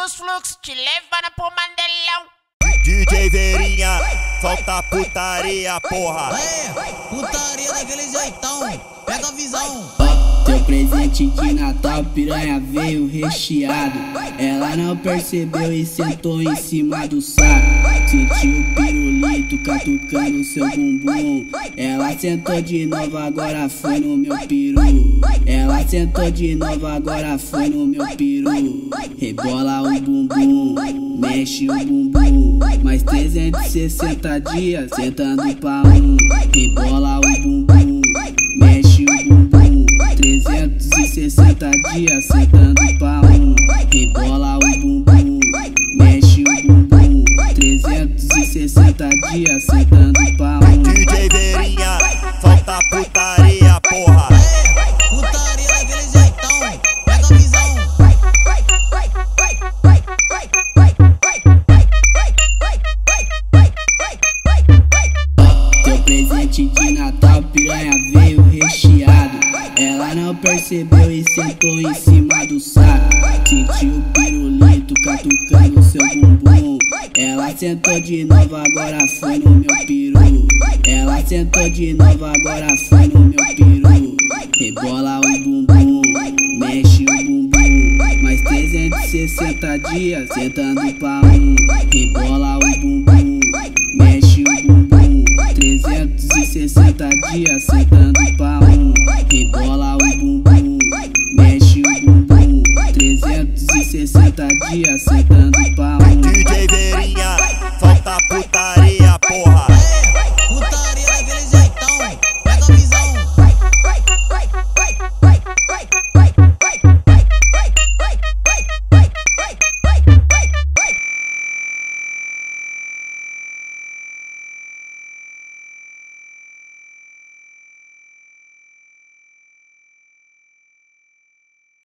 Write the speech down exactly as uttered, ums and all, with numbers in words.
dos fluxos, te levando pro Mandelão. D J Verinha, solta putaria, porra. É, putaria daquele jeitão, pega a visão. Teu presente de Natal, piranha veio recheado. Ela não percebeu e sentou em cima do saco. Sentiu o pirulito catucando seu bumbum. Ela sentou de novo, agora foi no meu peru. Ela sentou de novo, agora foi no meu peru. Rebola o bumbum, mexe o bumbum. Mais trezentos e sessenta dias sentando pra um. Rebola o bumbum, mexe o bumbum. trezentos e sessenta dias sentando pra um. Rebola o bumbum, mexe o bumbum. trezentos e sessenta dias sentando pra um. D J Verinha, solta putaria, porra. É, putaria daquele jeitão, pega a visão. Teu presente de Natal, piranha veio recheado. Ela não percebeu e sentou em cima do saco. Sentiu o pirulito catucando seu bumbum. Ela sentou de novo, agora foi no meu peru. Ela sentou de novo, agora foi no meu peru. Rebola o bumbum, mexe o bumbum. Mais trezentos e sessenta dias sentando pra um. Rebola o bumbum, mexe o bumbum. trezentos e sessenta dias sentando pra um. Rebola o bumbum, mexe o bumbum. trezentos e sessenta dias sentando pra um. D J Verinha, solta putaria.